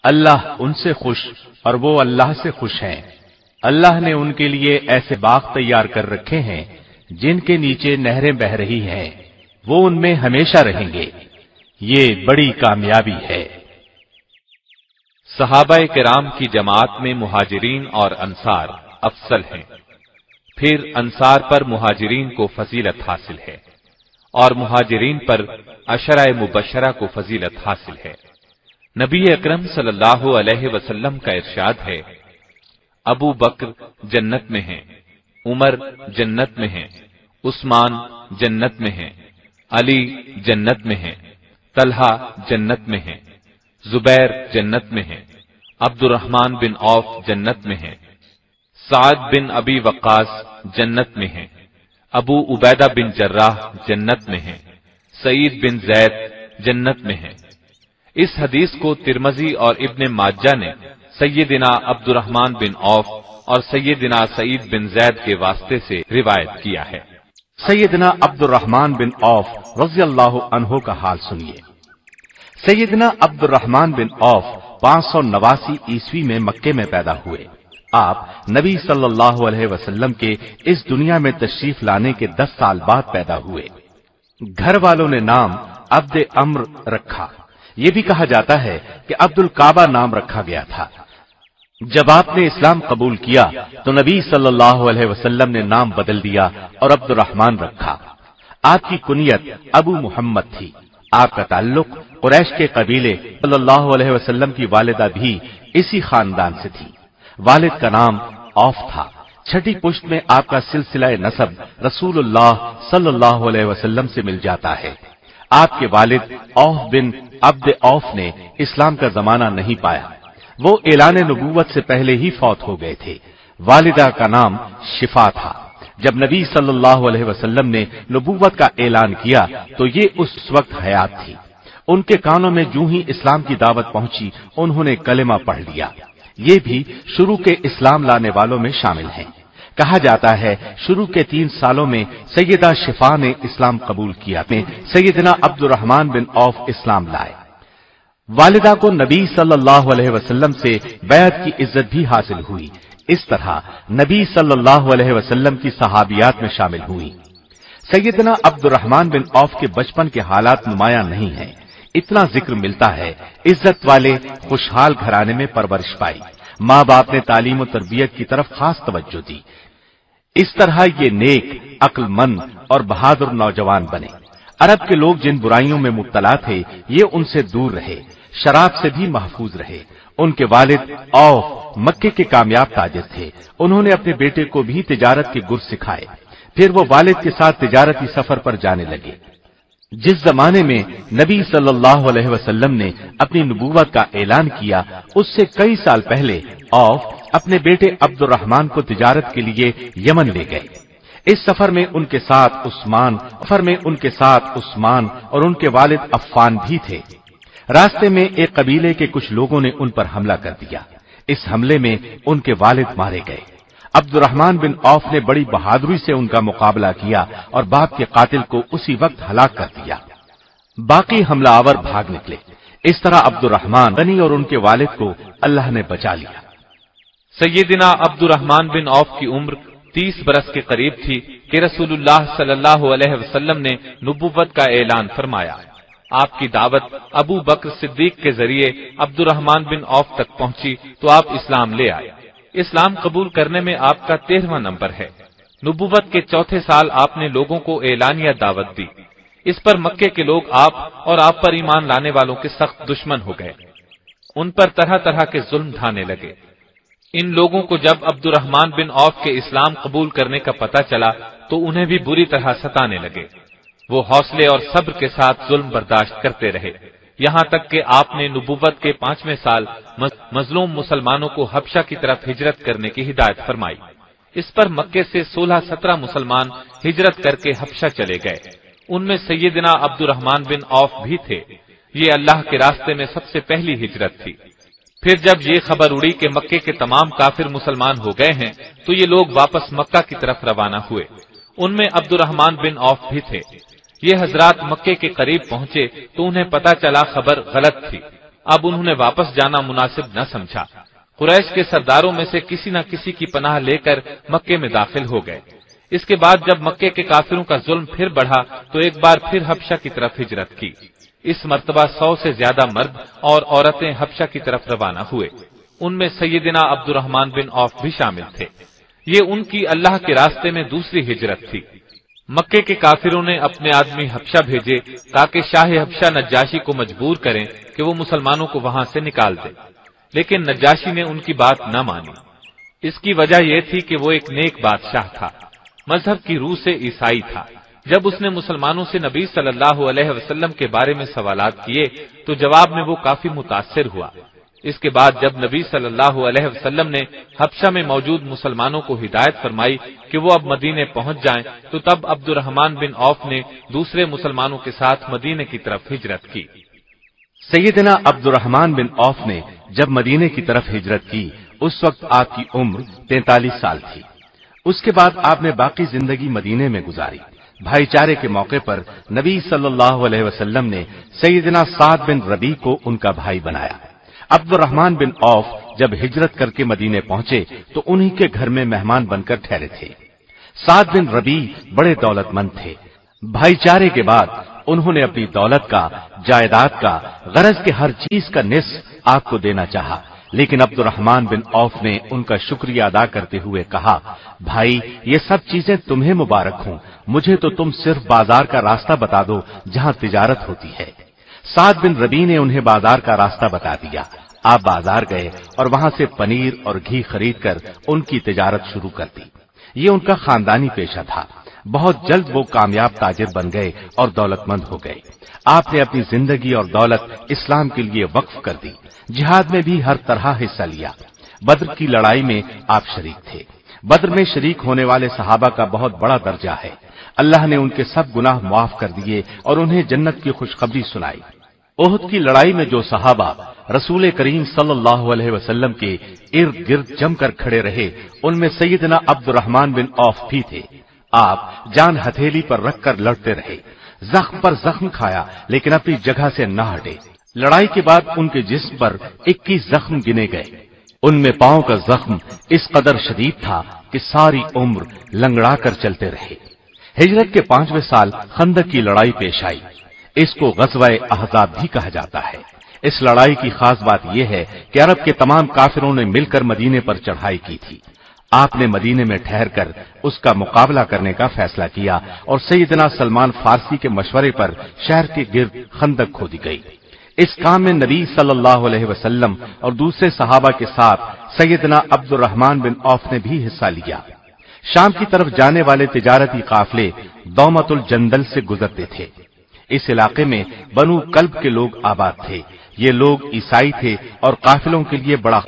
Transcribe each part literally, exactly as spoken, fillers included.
اللہ ان سے خوش اور وہ اللہ سے خوش ہیں۔ اللہ نے ان کے لیے ایسے باغ تیار کر رکھے ہیں جن کے نیچے نہریں بہ رہی ہیں، وہ ان میں ہمیشہ رہیں گے، یہ بڑی کامیابی ہے۔ صحابہ کرام کی جماعت میں مہاجرین اور انصار افضل ہیں، پھر انصار پر مہاجرین کو فضیلت حاصل ہے اور مہاجرین پر عشرہ مبشرہ کو فضیلت حاصل ہے۔ نبی اکرم صلی اللہ علیہ وسلم کا ارشاد ہے، ابو بکر جنت میں ہیں، عمر جنت میں ہیں، عثمان جنت میں ہیں، علی جنت میں ہیں، طلحہ جنت میں ہیں، زبیر جنت میں ہیں، عبد الرحمن بن عوف جنت میں ہیں، سعد بن ابی وقاص جنت میں ہیں، ابو عبیدہ بن جراح جنت میں ہیں، سعید بن زید جنت میں ہیں۔ اس حدیث کو ترمذی اور ابن ماجہ نے سیدنا عبد الرحمن بن عوف اور سیدنا سعید بن زید کے واسطے سے روایت کیا ہے۔ سیدنا عبد الرحمن بن عوف رضی اللہ عنہ کا حال سنیے۔ سیدنا عبد الرحمن بن عوف پانچ سو نواسی عیسوی میں مکے میں پیدا ہوئے۔ آپ نبی صلی اللہ علیہ وسلم کے اس دنیا میں تشریف لانے کے دس سال بعد پیدا ہوئے۔ گھر والوں نے نام عبد امر رکھا۔ یہ بھی کہا جاتا ہے کہ عبد الکعبہ نام رکھا گیا تھا۔ جب آپ نے اسلام قبول کیا تو نبی صلی اللہ علیہ وسلم نے نام بدل دیا اور عبد الرحمن رکھا۔ آپ کی کنیت ابو محمد تھی۔ آپ کا تعلق قریش کے قبیلے صلی اللہ علیہ وسلم کی والدہ بھی اسی خاندان سے تھی۔ والد کا نام عوف تھا۔ چھٹی پشت میں آپ کا سلسلہ نسب رسول اللہ صلی اللہ علیہ وسلم سے مل جاتا ہے۔ آپ کے والد عوف بن عبد عوف نے اسلام کا زمانہ نہیں پایا، وہ اعلان نبوت سے پہلے ہی فوت ہو گئے تھے۔ والدہ کا نام شفا تھا۔ جب نبی صلی اللہ علیہ وسلم نے نبوت کا اعلان کیا تو یہ اس وقت حیات تھی۔ ان کے کانوں میں جو ہی اسلام کی دعوت پہنچی انہوں نے کلمہ پڑھ لیا۔ یہ بھی شروع کے اسلام لانے والوں میں شامل ہیں۔ کہا جاتا ہے شروع کے تین سالوں میں سیدہ شفا نے اسلام قبول کیا، میں سیدنا عبد الرحمن بن عوف اسلام لائے۔ والدہ کو نبی صلی اللہ علیہ وسلم سے بیعت کی عزت بھی حاصل ہوئی۔ اس طرح نبی صلی اللہ علیہ وسلم کی صحابیات میں شامل ہوئی۔ سیدنا عبد الرحمن بن عوف کے بچپن کے حالات نمایاں نہیں ہیں، اتنا ذکر ملتا ہے عزت والے خوشحال گھرانے میں پرورش پائی، ماں باپ نے تعلیم و تربیت کی طرف خاص توجہ دی، اس طرح یہ نیک، عقل مند اور بہادر نوجوان بنے۔ عرب کے لوگ جن برائیوں میں مبتلا تھے یہ ان سے دور رہے، شراب سے بھی محفوظ رہے۔ ان کے والد عوف مکے کے کامیاب تاجر تھے، انہوں نے اپنے بیٹے کو بھی تجارت کے گر سکھائے، پھر وہ والد کے ساتھ تجارتی سفر پر جانے لگے۔ جس زمانے میں نبی صلی اللہ علیہ وسلم نے اپنی نبوت کا اعلان کیا اس سے کئی سال پہلے عوف اپنے بیٹے عبد الرحمن کو تجارت کے لیے یمن لے گئے۔ اس سفر میں ان کے ساتھ عثمان سفر میں ان کے ساتھ عثمان اور ان کے والد عفان بھی تھے۔ راستے میں ایک قبیلے کے کچھ لوگوں نے ان پر حملہ کر دیا۔ اس حملے میں ان کے والد مارے گئے۔ عبد الرحمن بن عوف نے بڑی بہادری سے ان کا مقابلہ کیا اور باپ کے قاتل کو اسی وقت ہلاک کر دیا۔ باقی حملہ آور بھاگ نکلے۔ اس طرح عبد الرحمن غنی اور ان کے والد کو اللہ نے بچا لیا۔ سیدنا عبد الرحمن بن عوف کی عمر تیس برس کے قریب تھی کہ رسول اللہ صلی اللہ علیہ وسلم نے نبوت کا اعلان فرمایا۔ آپ کی دعوت ابو بکر صدیق کے ذریعے عبد الرحمن بن عوف تک پہنچی تو آپ اسلام لے آئے۔ اسلام قبول کرنے میں آپ کا تیرہواں نمبر ہے۔ نبوت کے چوتھے سال آپ نے لوگوں کو اعلانیہ دعوت دی۔ اس پر مکے کے لوگ آپ اور آپ پر ایمان لانے والوں کے سخت دشمن ہو گئے، ان پر طرح طرح کے ظلم ڈھانے لگے۔ ان لوگوں کو جب عبد الرحمن بن عوف کے اسلام قبول کرنے کا پتہ چلا تو انہیں بھی بری طرح ستانے لگے۔ وہ حوصلے اور صبر کے ساتھ ظلم برداشت کرتے رہے، یہاں تک کہ آپ نے نبوت کے پانچویں سال مظلوم مسلمانوں کو حبشہ کی طرف ہجرت کرنے کی ہدایت فرمائی۔ اس پر مکے سے سولہ سترہ مسلمان ہجرت کر کے حبشہ چلے گئے، ان میں سیدنا عبد الرحمن بن عوف بھی تھے۔ یہ اللہ کے راستے میں سب سے پہلی ہجرت تھی۔ پھر جب یہ خبر اڑی کہ مکے کے تمام کافر مسلمان ہو گئے ہیں تو یہ لوگ واپس مکہ کی طرف روانہ ہوئے، ان میں عبد الرحمن بن عوف بھی تھے۔ یہ حضرات مکے کے قریب پہنچے تو انہیں پتا چلا خبر غلط تھی، اب انہوں نے واپس جانا مناسب نہ سمجھا۔ قریش کے سرداروں میں سے کسی نہ کسی کی پناہ لے کر مکے میں داخل ہو گئے۔ اس کے بعد جب مکے کے کافروں کا ظلم پھر بڑھا تو ایک بار پھر حبشہ کی طرف ہجرت کی۔ اس مرتبہ سو سے زیادہ مرد اور عورتیں حبشہ کی طرف روانہ ہوئے۔ ان میں سیدنا عبد الرحمن بن عوف بھی شامل تھے۔ یہ ان کی اللہ کے راستے میں دوسری ہجرت تھی۔ مکے کے کافروں نے اپنے آدمی حبشہ بھیجے تاکہ شاہ حبشہ نجاشی کو مجبور کریں کہ وہ مسلمانوں کو وہاں سے نکال دے، لیکن نجاشی نے ان کی بات نہ مانی۔ اس کی وجہ یہ تھی کہ وہ ایک نیک بادشاہ تھا، مذہب کی روح سے عیسائی تھا۔ جب اس نے مسلمانوں سے نبی صلی اللہ علیہ وسلم کے بارے میں سوالات کیے تو جواب میں وہ کافی متاثر ہوا۔ اس کے بعد جب نبی صلی اللہ علیہ وسلم نے حبشہ میں موجود مسلمانوں کو ہدایت فرمائی کہ وہ اب مدینے پہنچ جائیں تو تب عبد الرحمن بن عوف نے دوسرے مسلمانوں کے ساتھ مدینے کی طرف ہجرت کی۔ سیدنا عبد الرحمن بن عوف نے جب مدینے کی طرف ہجرت کی اس وقت آپ کی عمر تینتالیس سال تھی۔ اس کے بعد آپ نے باقی زندگی مدینے میں گزاری۔ بھائی چارے کے موقع پر نبی صلی اللہ علیہ وسلم نے سیدنا سعد بن ربیع کو ان کا بھائی بنایا۔ عبد الرحمن بن عوف جب ہجرت کر کے مدینے پہنچے تو انہی کے گھر میں مہمان بن کر ٹھہرے تھے۔ سعد بن ربیع بڑے دولت مند تھے۔ بھائی چارے کے بعد انہوں نے اپنی دولت کا، جائیداد کا، غرض کے ہر چیز کا نصف آپ کو دینا چاہا، لیکن عبد الرحمن بن عوف نے ان کا شکریہ ادا کرتے ہوئے کہا، بھائی یہ سب چیزیں تمہیں مبارک ہوں، مجھے تو تم صرف بازار کا راستہ بتا دو جہاں تجارت ہوتی ہے۔ سعد بن ربیع نے انہیں بازار کا راستہ بتا دیا۔ آپ بازار گئے اور وہاں سے پنیر اور گھی خرید کر ان کی تجارت شروع کر دی۔ یہ ان کا خاندانی پیشہ تھا۔ بہت جلد وہ کامیاب تاجر بن گئے اور دولت مند ہو گئے۔ آپ نے اپنی زندگی اور دولت اسلام کے لیے وقف کر دی۔ جہاد میں بھی ہر طرح حصہ لیا۔ بدر کی لڑائی میں آپ شریک تھے۔ بدر میں شریک ہونے والے صحابہ کا بہت بڑا درجہ ہے۔ اللہ نے ان کے سب گناہ معاف کر دیے اور انہیں جنت کی خوشخبری سنائی۔ احد کی لڑائی میں جو صحابہ رسول کریم صلی اللہ علیہ وسلم کے ارد گرد جم کر کھڑے رہے ان میں سیدنا عبد الرحمن بن عوف بھی تھے۔ آپ جان ہتھیلی پر رکھ کر لڑتے رہے، زخم پر زخم کھایا لیکن اپنی جگہ سے نہ ہٹے۔ لڑائی کے بعد ان کے جسم پر اکیس زخم گنے گئے۔ ان میں پاؤں کا زخم اس قدر شدید تھا کہ ساری عمر لنگڑا کر چلتے رہے۔ ہجرت کے پانچویں سال خندق کی لڑائی پیش آئی۔ اس کو غزوہ احزاب بھی کہا جاتا ہے۔ اس لڑائی کی خاص بات یہ ہے کہ عرب کے تمام کافروں نے مل کر مدینے پر چڑھائی کی تھی۔ آپ نے مدینے میں ٹھہر کر اس کا مقابلہ کرنے کا فیصلہ کیا اور سیدنا سلمان فارسی کے مشورے پر شہر کے گرد خندق کھودی گئی۔ اس کام میں نبی صلی اللہ علیہ وسلم اور دوسرے صحابہ کے ساتھ سیدنا عبد الرحمن بن عوف نے بھی حصہ لیا۔ شام کی طرف جانے والے تجارتی قافلے دومت الجندل سے گزرتے تھے۔ اس علاقے میں بنو کلب کے لوگ آباد تھے۔ یہ لوگ عیسائی تھے اور قافلوں کے لیے بڑا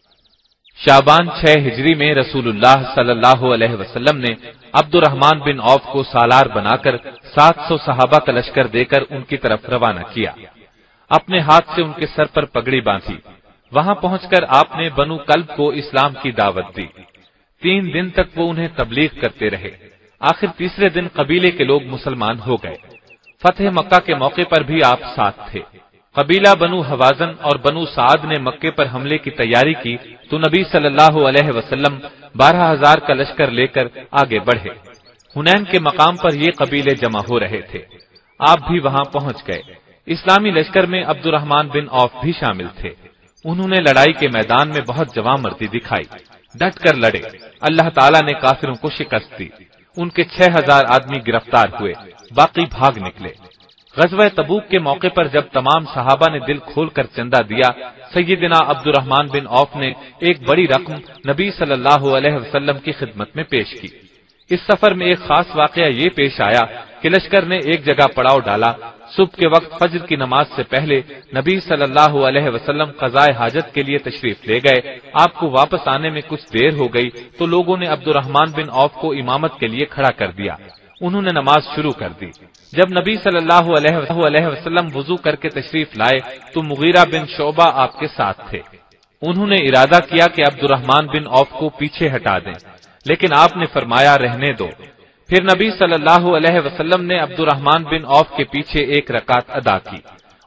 شعبان چھ ہجری میں رسول اللہ صلی اللہ علیہ وسلم نے عبد الرحمن بن عوف کو سالار بنا کر سات سو صحابہ کا لشکر دے کر ان کی طرف روانہ کیا۔ اپنے ہاتھ سے ان کے سر پر پگڑی باندھی۔ وہاں پہنچ کر آپ نے بنو کلب کو اسلام کی دعوت دی۔ تین دن تک وہ انہیں تبلیغ کرتے رہے۔ آخر تیسرے دن قبیلے کے لوگ مسلمان ہو گئے۔ فتح مکہ کے موقع پر بھی آپ ساتھ تھے۔ قبیلہ بنو حوازن اور بنو سعد نے مکے پر حملے کی تیاری کی تو نبی صلی اللہ علیہ وسلم بارہ ہزار کا لشکر لے کر آگے بڑھے۔ حنین کے مقام پر یہ قبیلے جمع ہو رہے تھے۔ آپ بھی وہاں پہنچ گئے۔ اسلامی لشکر میں عبد الرحمن بن عوف بھی شامل تھے۔ انہوں نے لڑائی کے میدان میں بہت جواں مردی دکھائی، ڈٹ کر لڑے۔ اللہ تعالیٰ نے کافروں کو شکست دی۔ ان کے چھ ہزار آدمی گرفتار ہوئے، باقی بھاگ نکلے۔ غزوہ تبوک کے موقع پر جب تمام صحابہ نے دل کھول کر چندہ دیا، سیدنا عبد الرحمن بن عوف نے ایک بڑی رقم نبی صلی اللہ علیہ وسلم کی خدمت میں پیش کی۔ اس سفر میں ایک خاص واقعہ یہ پیش آیا کہ لشکر نے ایک جگہ پڑاؤ ڈالا۔ صبح کے وقت فجر کی نماز سے پہلے نبی صلی اللہ علیہ وسلم قضائے حاجت کے لیے تشریف لے گئے۔ آپ کو واپس آنے میں کچھ دیر ہو گئی تو لوگوں نے عبد الرحمن بن عوف کو امامت کے لیے کھڑا کر دیا۔ انہوں نے نماز شروع کر دی۔ جب نبی صلی اللہ علیہ وسلم وضو کر کے تشریف لائے تو مغیرہ بن شعبہ آپ کے ساتھ تھے۔ انہوں نے ارادہ کیا کہ عبد الرحمن بن عوف کو پیچھے ہٹا دیں، لیکن آپ نے فرمایا رہنے دو۔ پھر نبی صلی اللہ علیہ وسلم نے عبد الرحمن بن عوف کے پیچھے ایک رکعت ادا کی۔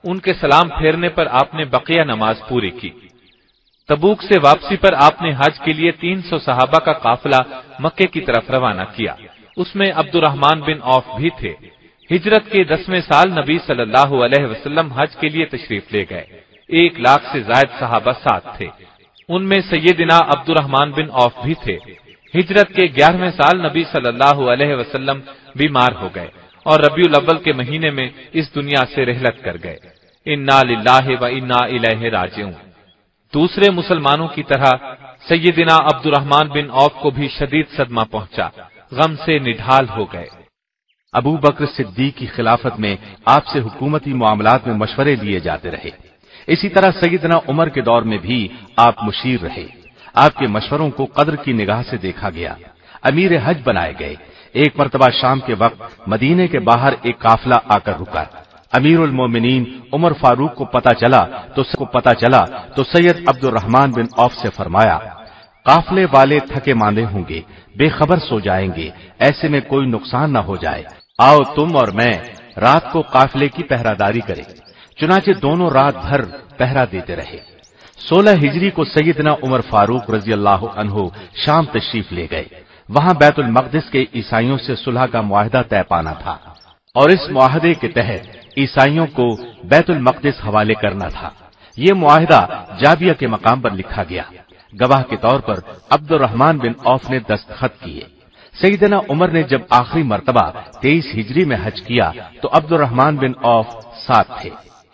ان کے سلام پھیرنے پر آپ نے بقیہ نماز پوری کی۔ تبوک سے واپسی پر آپ نے حج کے لیے تین سو صحابہ کا قافلہ مکے کی طرف روانہ کیا۔ اس میں عبد الرحمن بن عوف بھی تھے۔ ہجرت کے دسویں سال نبی صلی اللہ علیہ وسلم حج کے لیے تشریف لے گئے۔ ایک لاکھ سے زائد صحابہ ساتھ تھے، ان میں سیدنا عبد الرحمن بن عوف بھی تھے۔ ہجرت کے گیارہویں سال نبی صلی اللہ علیہ وسلم بیمار ہو گئے اور ربیع الاول کے مہینے میں اس دنیا سے رحلت کر گئے۔ انا للہ و انا الیہ راجعون۔ دوسرے مسلمانوں کی طرح سیدنا عبد الرحمن بن عوف کو بھی شدید صدمہ پہنچا، غم سے نڈھال ہو گئے۔ ابو بکر صدیق کی خلافت میں آپ سے حکومتی معاملات میں مشورے لیے جاتے رہے۔ اسی طرح سیدنا عمر کے دور میں بھی آپ مشیر رہے۔ آپ کے مشوروں کو قدر کی نگاہ سے دیکھا گیا۔ امیر حج بنائے گئے۔ ایک مرتبہ شام کے وقت مدینے کے باہر ایک قافلہ آ کر رکا۔ امیر المومنین عمر فاروق کو پتا چلا تو کو پتا چلا تو سید عبد الرحمن بن عوف سے فرمایا، قافلے والے تھکے ماندے ہوں گے، بے خبر سو جائیں گے، ایسے میں کوئی نقصان نہ ہو جائے، آؤ تم اور میں رات کو قافلے کی پہراداری کریں۔ چنانچہ دونوں رات بھر پہرا دیتے رہے۔ سولہ ہجری کو سیدنا عمر فاروق رضی اللہ عنہ شام تشریف لے گئے۔ وہاں بیت المقدس کے عیسائیوں سے صلح کا معاہدہ طے پانا تھا اور اس معاہدے کے تحت عیسائیوں کو بیت المقدس حوالے کرنا تھا۔ یہ معاہدہ جابیہ کے مقام پر لکھا گیا۔ گواہ کے طور پر عبد الرحمن بن عوف نے دستخط کیے۔ سیدنا عمر نے جب آخری مرتبہ تیئیس ہجری میں حج کیا تو عبد الرحمن بن عوف ساتھ تھے۔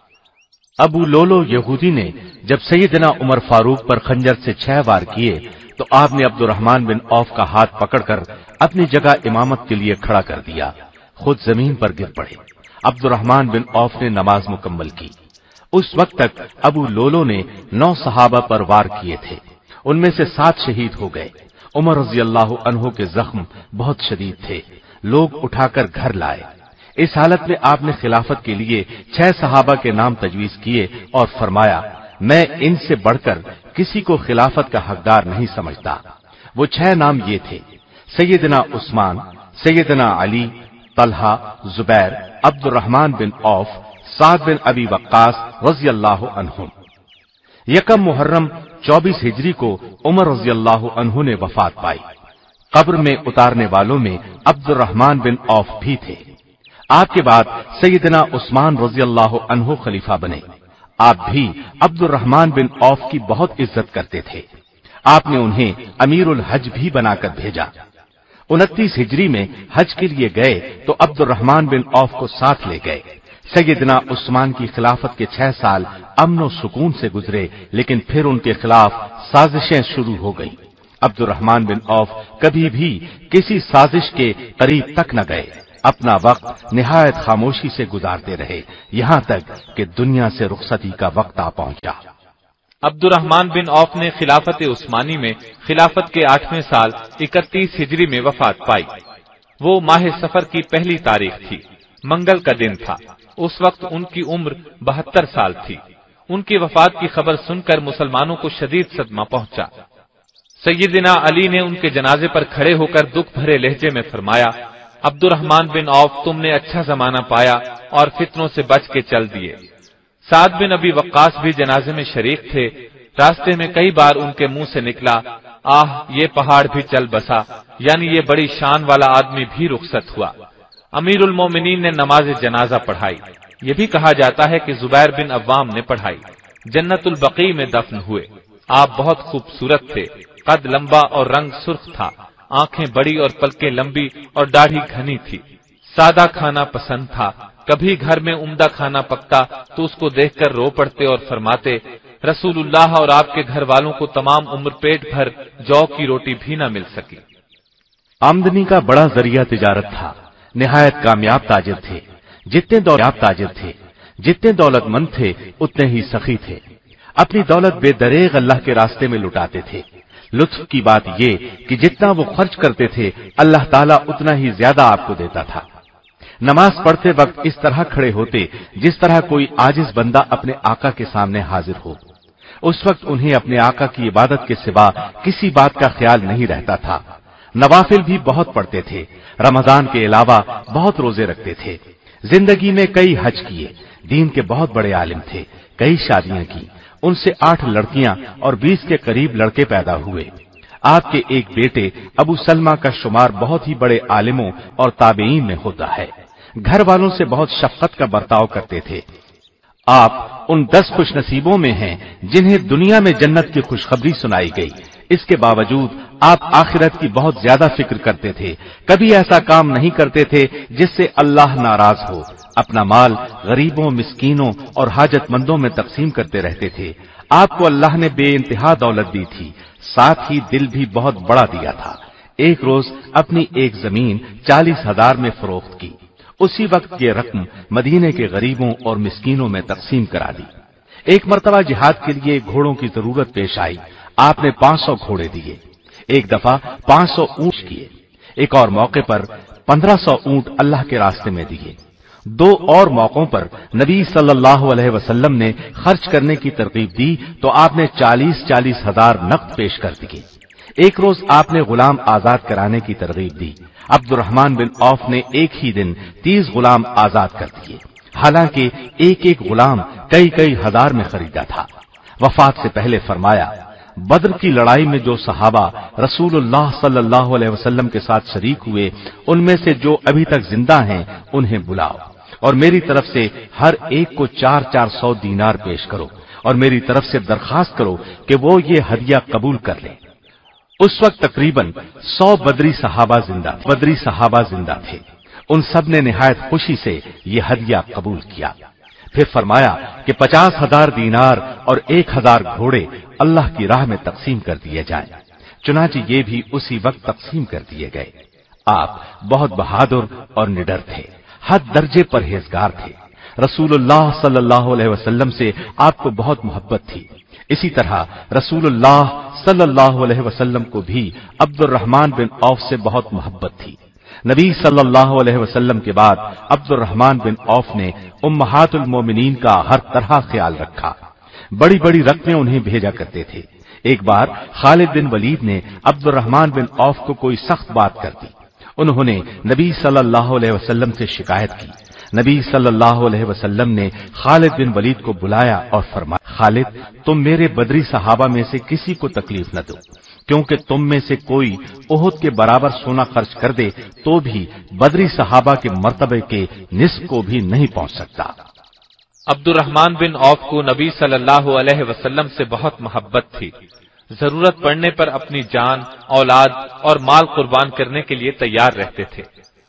ابو لولو یہودی نے جب سیدنا عمر فاروق پر خنجر سے چھ وار کیے تو آپ نے عبد الرحمن بن عوف کا ہاتھ پکڑ کر اپنی جگہ امامت کے لیے کھڑا کر دیا، خود زمین پر گر پڑے۔ عبد الرحمن بن عوف نے نماز مکمل کی۔ اس وقت تک ابو لولو نے نو صحابہ پر وار کیے تھے، ان میں سے سات شہید ہو گئے۔ عمر رضی اللہ عنہ کے زخم بہت شدید تھے، لوگ اٹھا کر گھر لائے۔ اس حالت میں آپ نے خلافت کے لیے چھ صحابہ کے نام تجویز کیے اور فرمایا، میں ان سے بڑھ کر کسی کو خلافت کا حقدار نہیں سمجھتا۔ وہ چھ نام یہ تھے: سیدنا عثمان، سیدنا علی، طلحہ، زبیر، عبد الرحمن بن عوف، سعد بن ابی وقاص رضی اللہ عنہم۔ یکم محرم چوبیس ہجری کو عمر رضی اللہ عنہ نے وفات پائی۔ قبر میں اتارنے والوں میں عبد الرحمن بن عوف بھی تھے۔ آپ کے بعد سیدنا عثمان رضی اللہ عنہ خلیفہ بنے۔ آپ بھی عبد الرحمن بن عوف کی بہت عزت کرتے تھے۔ آپ نے انہیں امیر الحج بھی بنا کر بھیجا۔ انتیس ہجری میں حج کے لیے گئے تو عبد الرحمن بن عوف کو ساتھ لے گئے۔ سیدنا عثمان کی خلافت کے چھ سال امن و سکون سے گزرے، لیکن پھر ان کے خلاف سازشیں شروع ہو گئیں۔ عبد الرحمن بن عوف کبھی بھی کسی سازش کے قریب تک نہ گئے، اپنا وقت نہایت خاموشی سے گزارتے رہے، یہاں تک کہ دنیا سے رخصتی کا وقت آ پہنچا۔ عبد الرحمن بن عوف نے خلافت عثمانی میں خلافت کے آٹھویں سال اکتیس ہجری میں وفات پائی۔ وہ ماہ سفر کی پہلی تاریخ تھی، منگل کا دن تھا۔ اس وقت ان کی عمر بہتر سال تھی۔ ان کی وفات کی خبر سن کر مسلمانوں کو شدید صدمہ پہنچا۔ سیدنا علی نے ان کے جنازے پر کھڑے ہو کر دکھ بھرے لہجے میں فرمایا، عبد الرحمن بن عوف، تم نے اچھا زمانہ پایا اور فتنوں سے بچ کے چل دیے۔ سعد بن ابی وقاص بھی جنازے میں شریک تھے۔ راستے میں کئی بار ان کے منہ سے نکلا، آہ یہ پہاڑ بھی چل بسا، یعنی یہ بڑی شان والا آدمی بھی رخصت ہوا۔ امیر المومنین نے نماز جنازہ پڑھائی۔ یہ بھی کہا جاتا ہے کہ زبیر بن عوام نے پڑھائی۔ جنت البقیع میں دفن ہوئے۔ آپ بہت خوبصورت تھے، قد لمبا اور رنگ سرخ تھا، آنکھیں بڑی اور پلکیں لمبی اور داڑھی گھنی تھی۔ سادہ کھانا پسند تھا، کبھی گھر میں عمدہ کھانا پکتا تو اس کو دیکھ کر رو پڑتے اور فرماتے، رسول اللہ اور آپ کے گھر والوں کو تمام عمر پیٹ بھر جو کی روٹی بھی نہ مل سکی۔ آمدنی کا بڑا ذریعہ تجارت تھا، نہایت کامیاب تاجر تھے۔ جتنے دولت تاجر تھے، جتنے دولت مند تھے، اتنے ہی سخی تھے۔ اپنی دولت بے دریغ اللہ کے راستے میں لٹاتے تھے۔ لطف کی بات یہ کہ جتنا وہ خرچ کرتے تھے، اللہ تعالیٰ اتنا ہی زیادہ آپ کو دیتا تھا۔ نماز پڑھتے وقت اس طرح کھڑے ہوتے جس طرح کوئی عاجز بندہ اپنے آقا کے سامنے حاضر ہو۔ اس وقت انہیں اپنے آقا کی عبادت کے سوا کسی بات کا خیال نہیں رہتا تھا۔ نوافل بھی بہت پڑھتے تھے، رمضان کے علاوہ بہت روزے رکھتے تھے۔ زندگی میں کئی حج کیے، دین کے بہت بڑے عالم تھے، کئی شادیاں کی، ان سے آٹھ لڑکیاں اور بیس کے قریب لڑکے پیدا ہوئے۔ آپ کے ایک بیٹے ابو سلمہ کا شمار بہت ہی بڑے عالموں اور تابعین میں ہوتا ہے، گھر والوں سے بہت شفقت کا برتاؤ کرتے تھے۔ آپ ان دس خوش نصیبوں میں ہیں جنہیں دنیا میں جنت کی خوشخبری سنائی گئی، اس کے باوجود آپ آخرت کی بہت زیادہ فکر کرتے تھے، کبھی ایسا کام نہیں کرتے تھے جس سے اللہ ناراض ہو، اپنا مال غریبوں، مسکینوں اور حاجت مندوں میں تقسیم کرتے رہتے تھے۔ آپ کو اللہ نے بے انتہا دولت دی تھی، ساتھ ہی دل بھی بہت بڑا دیا تھا۔ ایک روز اپنی ایک زمین چالیس ہزار میں فروخت کی، اسی وقت یہ رقم مدینے کے غریبوں اور مسکینوں میں تقسیم کرا دی۔ ایک مرتبہ جہاد کے لیے گھوڑوں کی ضرورت پیش آئی، آپ نے پانچ سو گھوڑے دیے، ایک دفعہ پانچ سو اونٹ کیے، ایک اور موقع پر پندرہ سو اونٹ اللہ کے راستے میں دیے۔ دو اور موقعوں پر نبی صلی اللہ علیہ وسلم نے خرچ کرنے کی ترغیب دی تو آپ نے چالیس چالیس ہزار نقد پیش کر دیے۔ ایک روز آپ نے غلام آزاد کرانے کی ترغیب دی، عبد الرحمن بن عوف نے ایک ہی دن تیس غلام آزاد کر دیے، حالانکہ ایک ایک غلام کئی کئی ہزار میں خریدا تھا۔ وفات سے پہلے فرمایا، بدر کی لڑائی میں جو صحابہ رسول اللہ صلی اللہ علیہ وسلم کے ساتھ شریک ہوئے، ان میں سے جو ابھی تک زندہ ہیں انہیں بلاؤ، اور میری طرف سے ہر ایک کو چار چار سو دینار پیش کرو، اور میری طرف سے درخواست کرو کہ وہ یہ ہدیہ قبول کر لیں۔ اس وقت تقریباً سو بدری صحابہ زندہ بدری صحابہ زندہ تھے، ان سب نے نہایت خوشی سے یہ ہدیہ قبول کیا۔ پھر فرمایا کہ پچاس ہزار دینار اور ایک ہزار گھوڑے اللہ کی راہ میں تقسیم کر دیے جائیں، چنانچہ یہ بھی اسی وقت تقسیم کر دیے گئے۔ آپ بہت بہادر اور نڈر تھے، حد درجے پرہیزگار تھے، رسول اللہ صلی اللہ علیہ وسلم سے آپ کو بہت محبت تھی۔ اسی طرح رسول اللہ صلی اللہ علیہ وسلم کو بھی عبد الرحمن بن عوف سے بہت محبت تھی۔ نبی صلی اللہ علیہ وسلم کے بعد عبد الرحمن بن عوف نے امہات المومنین کا ہر طرح خیال رکھا، بڑی بڑی رقمیں انہیں بھیجا کرتے تھے۔ ایک بار خالد بن ولید نے عبد الرحمن بن عوف کو کوئی سخت بات کر دی، انہوں نے نبی صلی اللہ علیہ وسلم سے شکایت کی۔ نبی صلی اللہ علیہ وسلم نے خالد بن ولید کو بلایا اور فرمایا، خالد تم میرے بدری صحابہ میں سے کسی کو تکلیف نہ دو، کیونکہ تم میں سے کوئی احد کے برابر سونا خرچ کر دے تو بھی بدری صحابہ کے مرتبے کے نصف کو بھی نہیں پہنچ سکتا۔ عبد الرحمن بن عوف کو نبی صلی اللہ علیہ وسلم سے بہت محبت تھی، ضرورت پڑنے پر اپنی جان، اولاد اور مال قربان کرنے کے لیے تیار رہتے تھے۔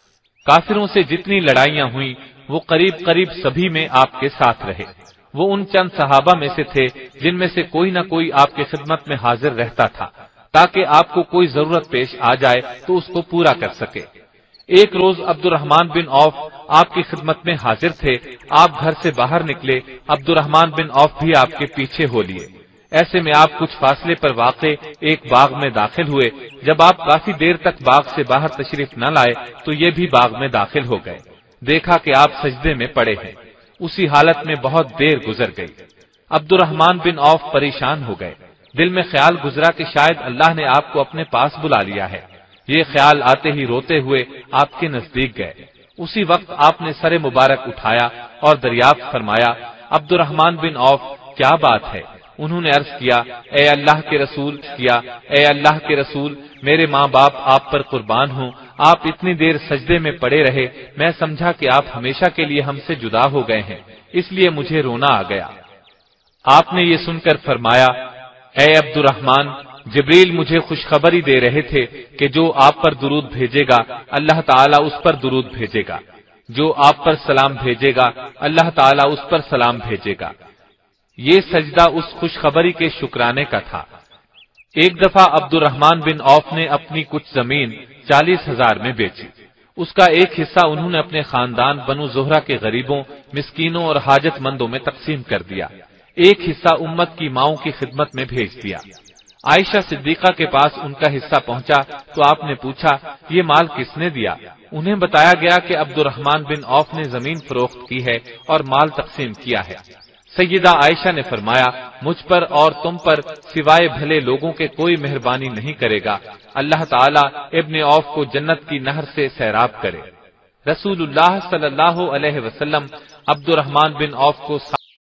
کافروں سے جتنی لڑائیاں ہوئیں وہ قریب قریب سبھی میں آپ کے ساتھ رہے۔ وہ ان چند صحابہ میں سے تھے جن میں سے کوئی نہ کوئی آپ کی خدمت میں حاضر رہتا تھا تاکہ آپ کو کوئی ضرورت پیش آ جائے تو اس کو پورا کر سکے۔ ایک روز عبد الرحمن بن عوف آپ کی خدمت میں حاضر تھے، آپ گھر سے باہر نکلے، عبد الرحمن بن عوف بھی آپ کے پیچھے ہو لیے۔ ایسے میں آپ کچھ فاصلے پر واقع ایک باغ میں داخل ہوئے۔ جب آپ کافی دیر تک باغ سے باہر تشریف نہ لائے تو یہ بھی باغ میں داخل ہو گئے، دیکھا کہ آپ سجدے میں پڑے ہیں۔ اسی حالت میں بہت دیر گزر گئی، عبد الرحمن بن عوف پریشان ہو گئے، دل میں خیال گزرا کہ شاید اللہ نے آپ کو اپنے پاس بلا لیا ہے۔ یہ خیال آتے ہی روتے ہوئے آپ کے نزدیک گئے۔ اسی وقت آپ نے سر مبارک اٹھایا اور دریافت فرمایا، عبد الرحمن بن عوف کیا بات ہے؟ انہوں نے عرض کیا، اے اللہ کے رسول کیا اے اللہ کے رسول میرے ماں باپ آپ پر قربان ہوں، آپ اتنی دیر سجدے میں پڑے رہے، میں سمجھا کہ آپ ہمیشہ کے لیے ہم سے جدا ہو گئے ہیں، اس لیے مجھے رونا آ گیا۔ آپ نے یہ سن کر فرمایا، اے عبد الرحمن، جبریل مجھے خوشخبری دے رہے تھے کہ جو آپ پر درود بھیجے گا اللہ تعالیٰ اس پر درود بھیجے گا، جو آپ پر سلام بھیجے گا اللہ تعالیٰ اس پر سلام بھیجے گا۔ یہ سجدہ اس خوشخبری کے شکرانے کا تھا۔ ایک دفعہ عبد الرحمن بن عوف نے اپنی کچھ زمین چالیس ہزار میں بیچی، اس کا ایک حصہ انہوں نے اپنے خاندان بنو زہرہ کے غریبوں، مسکینوں اور حاجت مندوں میں تقسیم کر دیا، ایک حصہ امت کی ماؤں کی خدمت میں بھیج دیا۔ عائشہ صدیقہ کے پاس ان کا حصہ پہنچا تو آپ نے پوچھا، یہ مال کس نے دیا؟ انہیں بتایا گیا کہ عبد الرحمن بن عوف نے زمین فروخت کی ہے اور مال تقسیم کیا ہے۔ سیدہ عائشہ نے فرمایا، مجھ پر اور تم پر سوائے بھلے لوگوں کے کوئی مہربانی نہیں کرے گا، اللہ تعالیٰ ابن عوف کو جنت کی نہر سے سیراب کرے۔ رسول اللہ صلی اللہ علیہ وسلم عبد الرحمن بن عوف کو